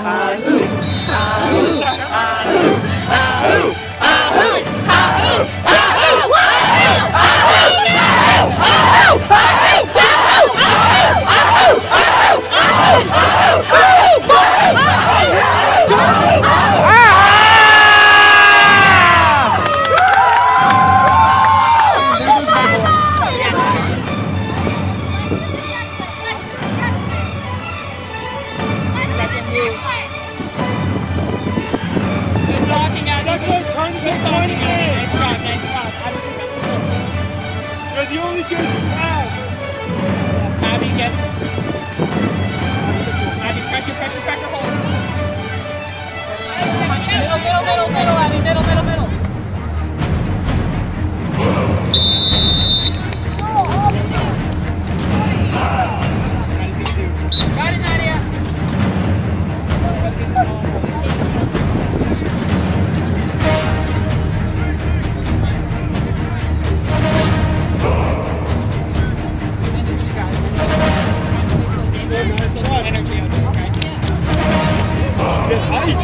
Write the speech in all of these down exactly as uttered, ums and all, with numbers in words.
Ahoo! Ahoo! Ahoo! Ahoo! Ahoo! Ahoo! You're the only chance you have. Abby, get. Abby, pressure, pressure, pressure, hold. Middle, middle, middle, middle, Abby, middle, middle, middle. Got it, Nadia. Energy out there, okay? Get height.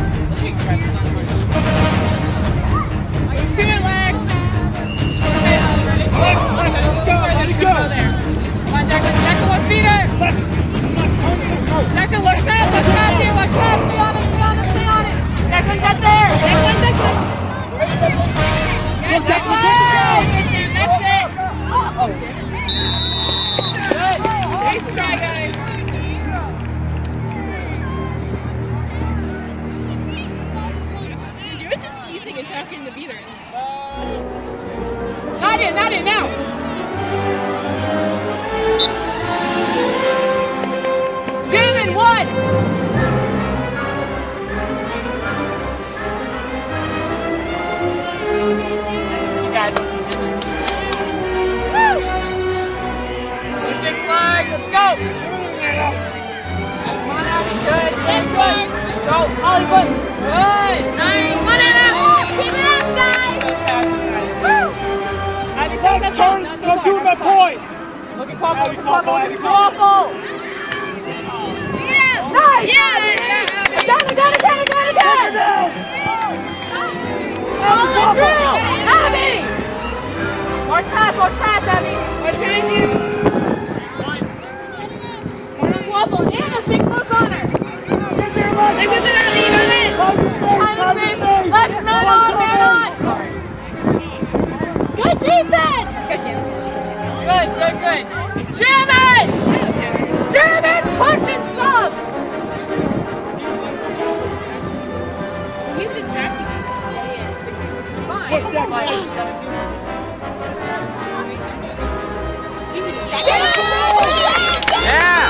Two legs. Ready? Let's go, let it go. Come on, Declan, Declan, let's beat it. Declan, let's pass, let's pass here, let's pass. Stay on it, stay on it, stay on it. Declan, get there. Declan, Declan. Yes, Declan. That's it. Oh, good. Nice try, guys. You were just teasing and talking to beaters. Nadia, Nadia, now. Jamin, one. You guys. Woo! Push it, flag. Let's go. Come on, Abby. Good. Good. Good. Let's go. Hollywood. Good. Nice. Come on, Abby. Keep it up, guys! Woo! Abby, take that Turn, ball. go do my point. Look at Papa, look at Papa, look at Papa! Nice! Yeah! Again, again, again, again, again! Follow through! Abby! More pass, more pass, Abby! What can you? One on Waffle, and a six close on her! Six with it early, you got it! Behind the space! Let's man on, man on! Good defense! Good, Jim. Good, good, good. Jam it! Jam it! Push and sub! He's distracting me. Yeah, he is. Fine. Push that Fine. way. You can distract me. Yeah!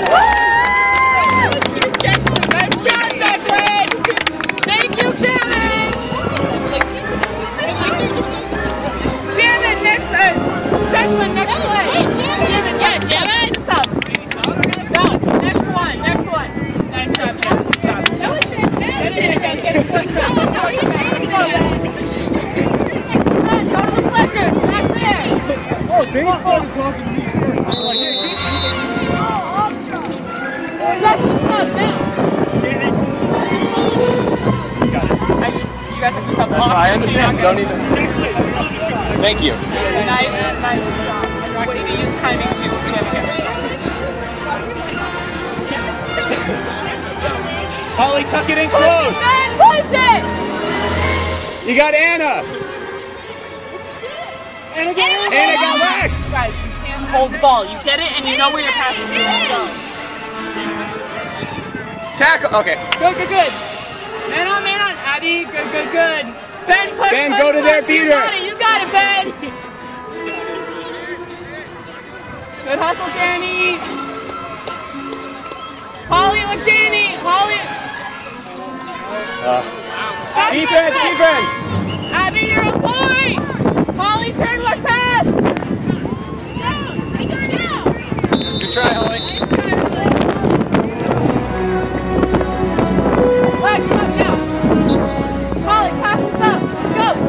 He distracted me. Nice job, Declan! Thank you, Jam it! It's like they're just focused. Jam it next time! Declan, next play! Hey, Jam it! Yeah, Jam it! Sub. No, next one, next one. Nice job, Jam. Good job. That was fantastic. Get it, get it, get it. Let's go, let's go. Go to the Fletcher, back there. Oh, they started talking to me first. I'm like, hey, get Oh, Hofstra. Declan, sub now. Got it. I just, you guys have to sub. I understand. Don't even. Thank you. Nice, nice. What do you use timing to jam again? Holly, tuck it in Push close. it, Ben! Push it! You got Anna. Anna got Anna got Lex. Guys, you can't hold the ball. You get it and you know where you're passing to. Let's go. Tackle. Okay. Good, good, good. Man on, man on. Abby, good, good, good. Ben, push, Ben, push, go to push. their beater. You got it, you got it, Ben. Good hustle, Danny. Holly, look, Danny. Holly. Uh, Abby, defense, good. defense. Abby, you're a boy. Holly, turn, rush, pass. Good try, Holly. Legs up now. Holly, pass this up. Let's go.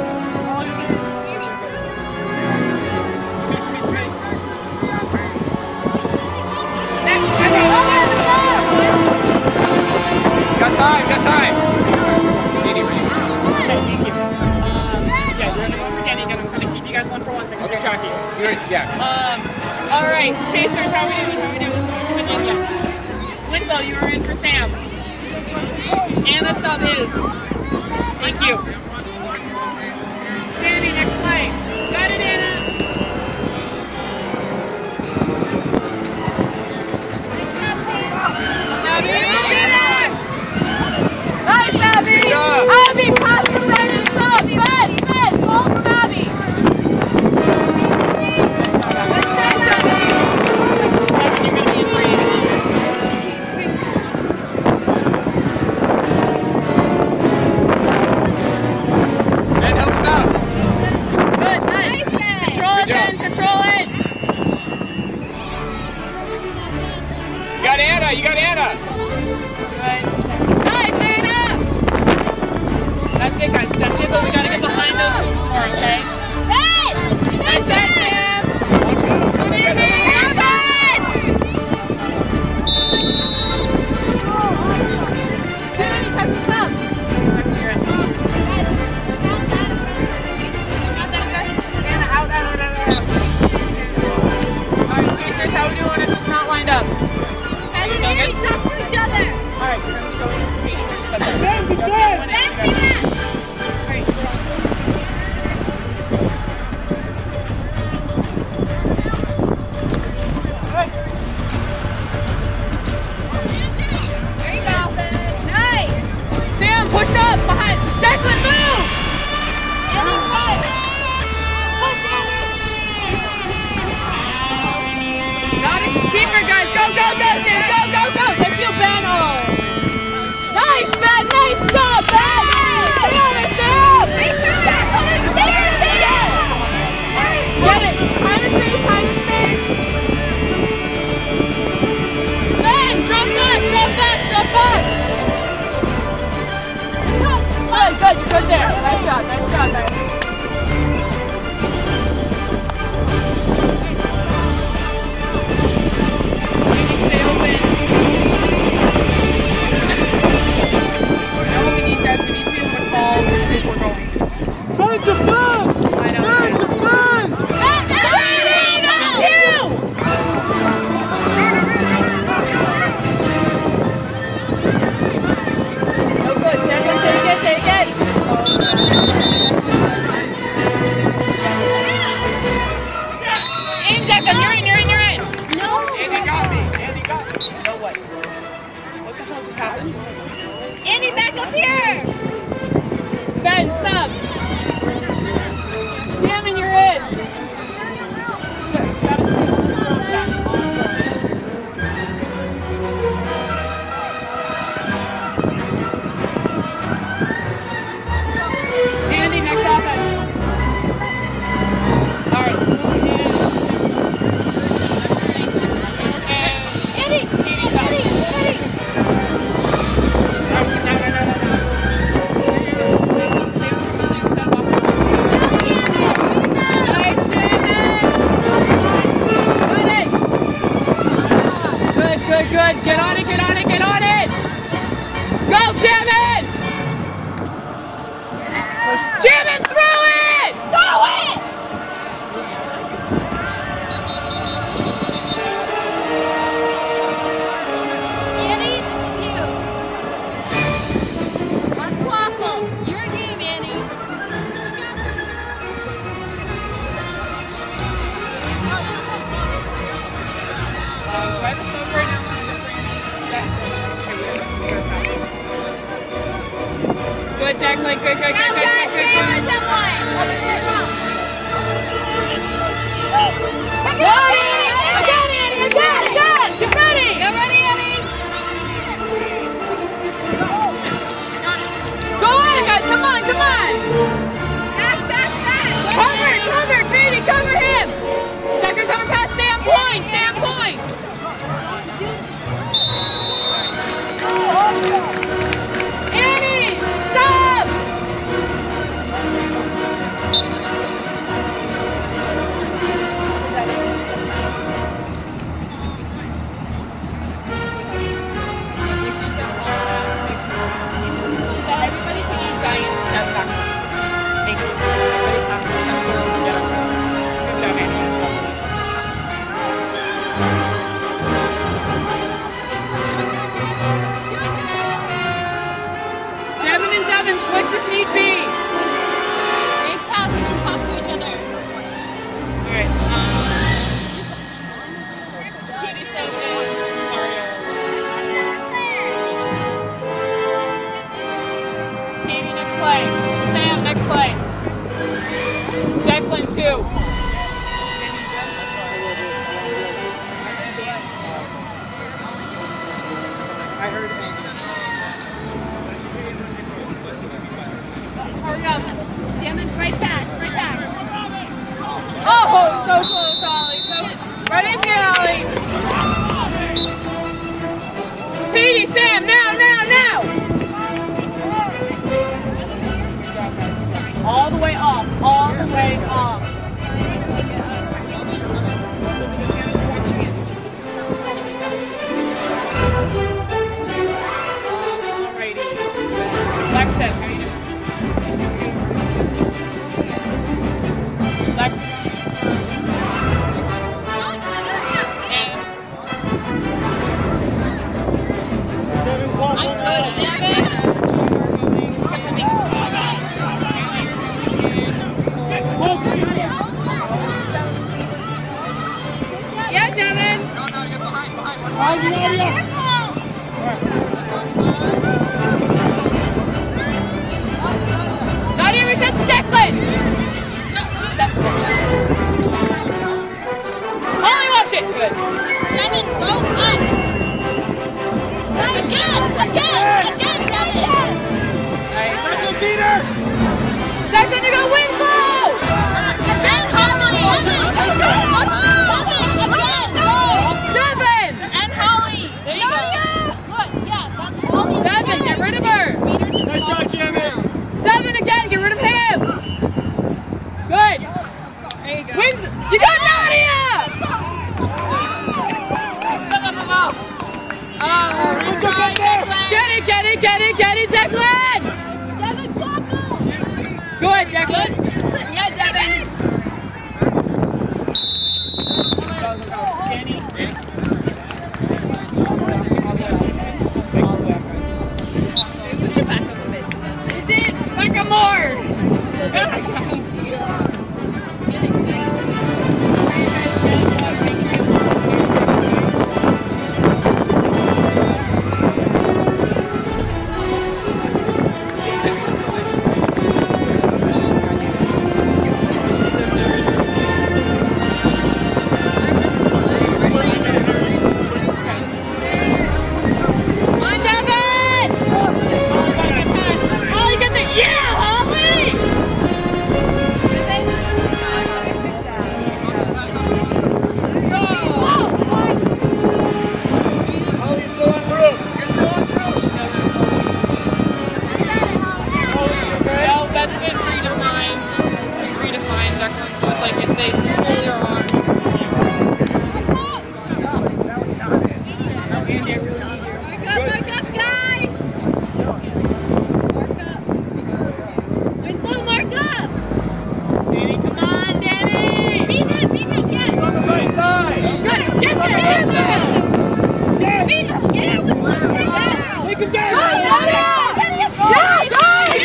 Next, okay, over the time, got time. Okay, thank you. Um, yeah, we're gonna go for Danny again. I'm gonna keep you guys one for one second. Okay. Keep track of you. You're, yeah. Um, all right, Chasers, how we doing? How we doing? Come in, yeah. Winslow, you were in for Sam. Anna sub is. Thank you. Danny, next play. Got it, Anna. Nice, Abby! Abby, pass the right and sub! Ben, Ben, ball from Abby! You're gonna be in three. Ben, help him out. Good, nice! Control it, Ben, control it! You got Anna, you got Anna. Good. Nice, Anna! That's it, guys. That's it, but we gotta get behind those hoops more, okay? Ben! Nice, Ben, Sam! Come in, Anna! Danny, touch us up! You're in. Anna, out, out, out, out, out. Alright, Chasers, how we doing if it's not lined up? Ben and Annie talk to each other. Alright, we're gonna go in. That's it. Ben, see that? Alright, we're on. There you go. Nice. Sam, push up behind. Declan, move! Annie, push. Push, Annie. Got it. Keep her, guys. Go, go, go, Sam. Go, go, go. That's you, Ben. Oh. Nice, Ben. Nice job, Ben. Get on it, Sam. Nice job. Nice. Get it. Behind the space, behind the space. Ben, drop back, drop back, drop back. Good, good. You're good there. Nice job, nice job, Ben. Stay open. Now what we need, guys, we need to be able to call which way we're going to. Ben, defend! I know. Ben, defend! No good. Declan, take it, take it. In, Declan, you're in, you're in, you're in. Andy got me. Andy got me. No what? What the hell just happened? Annie, back up here. Ben, sub. Jam and you're in. Andy, next offense. All right. Annie, Annie, Annie. Good, good. Get on it, get on it, get on it. Go, Jamin! Jamin, throw it! Throw it. Annie, this is you. Unquaffle. Your game, Annie. Try the sub right now. Good, Declan. Good, good, good, good, good, good, good. Got it! Again, Annie! Again, again! Get ready! Get ready, Annie! Go on it, guys! Come on, come on! Cover, cover! Grady, cover him! Declan, cover past Sam Point! Sam Point! Annie! Stop! Devin, switch if need be. Big pass, you can talk to each other. Alright, um... eighty-seven is... Sorry. Katie, next play. Sam, next play. Declan, two. I heard ancient. Hurry up. Damon, right back, right back. Oh, so close, Ollie. So, right in here, Ollie. Petey, Sam, now, now, now. All the way up, all the way up. Alrighty. Alexis, how you doing? Lex. I'm good at it. Yeah, Devin. No, no, get behind, behind. Nadia, reset to Declan. Holly, watch it. Good. Devin, go up. Again, again, again, Devin. Nice. Peter! Declan, you got Winslow. Again, Holly. Devin, again. Devin. And Holly. There you go. Look, yeah, that's all these Devin, guys. get rid of her. Nice shot, Jimmy! Devin again, get rid of him. Good. There you go. Wins. You got Nadia. Oh, let's try Declan. Get it, get it, get it, get it, Declan. Devin, tackle. Good, Declan. Yeah, Devin. We should back up a bit so that You did. Back up more. so that they can come to you. Get excited. Come on, Devin. Holly, get the... Yeah, Holly. Holly's still on through. You're still on through. Well, that's been redefined. It's been redefined, Declan. So it's like if they pull your arm. Mark up, mark up, guys! Mark up. Winslow, mark up! Danny, come on, Danny. Beat him, beat him, yes! On the right side. Good, get there, get there. Yes! Beat him, yeah, Winslow, yeah! Take him down! Go, Nadia. Yeah, guys.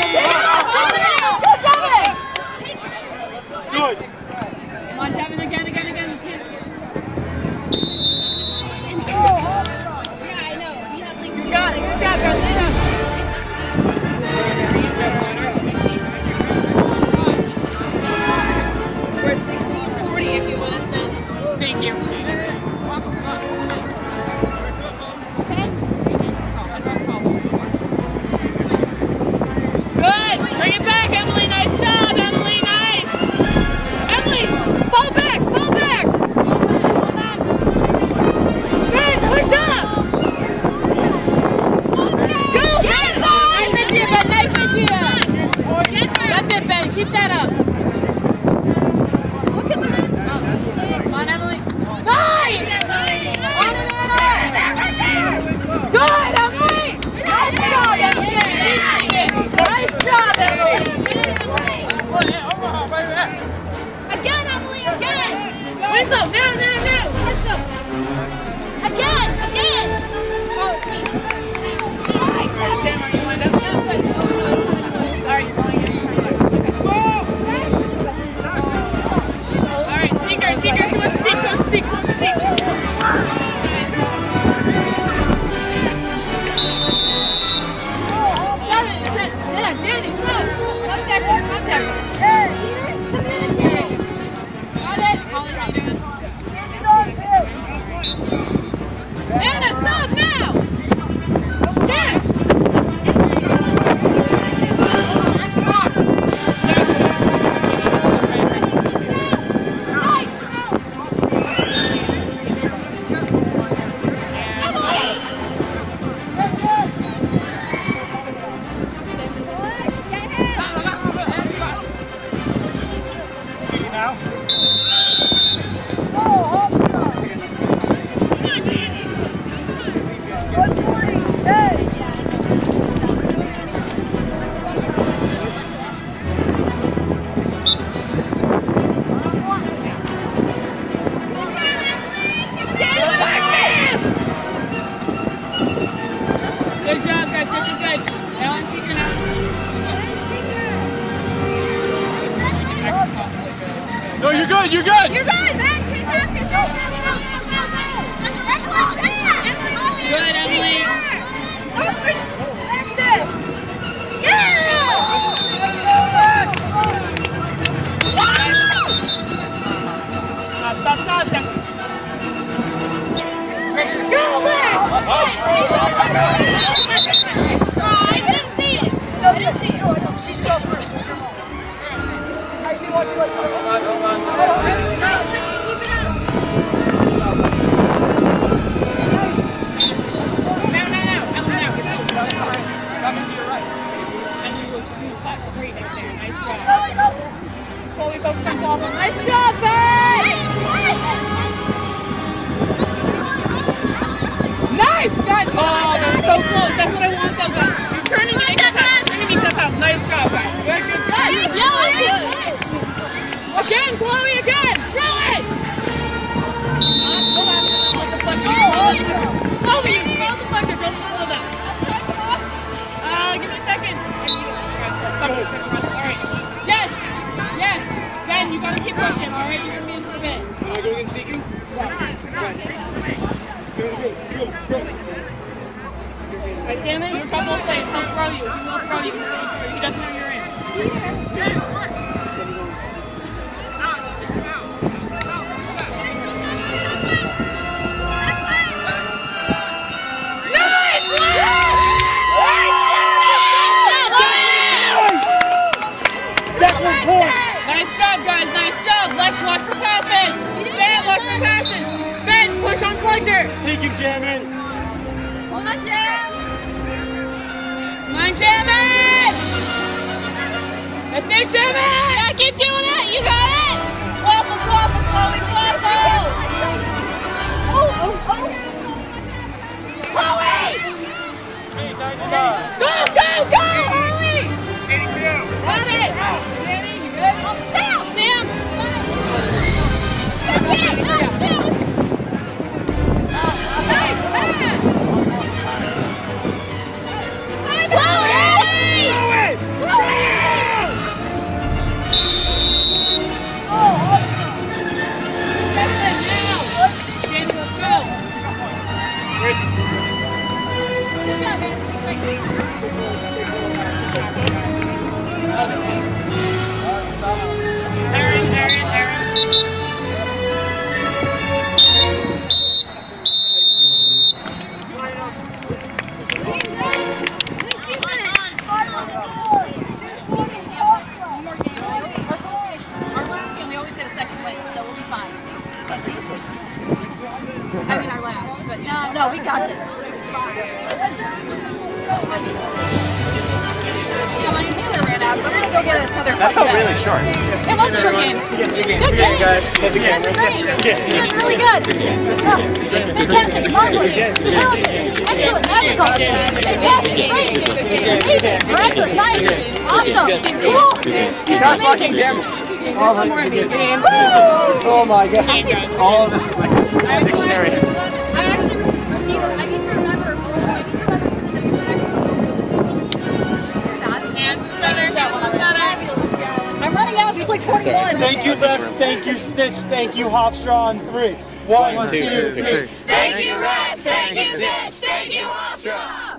Good. Come on, Devin, again, again, again. Yeah, I know, we have like... You got it, you got it, girl. Lay down. We're at sixteen forty if you want to send. Thank you. good, you're good. You're good. Good, Emily. Active. Yeah! Stop, stop, stop, stop. Go, Liz! I didn't see it. I didn't see it. She's got first. I see what you like. Hold on, hold on. Now, now, now. Emily, now. Get out. Coming to your right. And you will do that great right there. Nice job. Chloe, focus on ball. Nice job, babe! Nice, guys! Oh, they're so close. That's what I want, though, guys. You're turning to the pass. Turning to the pass. Nice job, guys. Good, good, good. Again, Chloe, again. Throw it. Go back. Let the fletcher. Chloe, throw the fletcher. Don't follow them. Uh, give me a second. Somebody's gonna run. All right. Yes. Yes. Ben, you gotta keep pushing. All right, you're gonna be in for a bit. Am I going in seeking? Go, go, go, go. Right, Janet, you're a couple of plays. He'll throw you. He will throw you. He doesn't know you're in. Nice job, guys. Nice job. Lex, watch for passes. Ben, watch for passes. Ben, push on pleasure. Thank you, Jamin. Come on, Jam. Come on, Jamin. That's it, Jamin. Yeah, keep doing it. You got it. Waffle, waffle, Chloe, waffle. Oh, oh, oh. Chloe! Go, go, go, Harley. eighty-two. Got it. Danny, you good? Down, Sam. Good hit. Down, down. Nice pass. Chloe! Chloe! That's it now. Danny, let's go. Good job, Anthony. Great. Aaron, Aaron, Aaron. Our last game, we always get a second place, so we'll be fine. I mean our last, but no, no, we got this. Yeah, my inhaler ran out, so we're gonna go get another. That felt really short. It was a short game. Good game. Good game, guys. That's a You game. guys are great. You guys are really good. Yeah. Fantastic. Marvelous. Talented. Excellent. Magical. Fantastic. Great. Amazing. Miraculous. Nice. Awesome. Cool. Amazing. Oh my god. Oh my god. All of this is like dictionary. I actually need, I need to remember. I need to remember I'm running out. There's like twenty-one. Thank you, Lex. Thank you, Stitch. Thank you, Hofstra on three. One, One, two, two, three. three. Thank you, Rex. Thank you, Stitch. Thank you, Hofstra.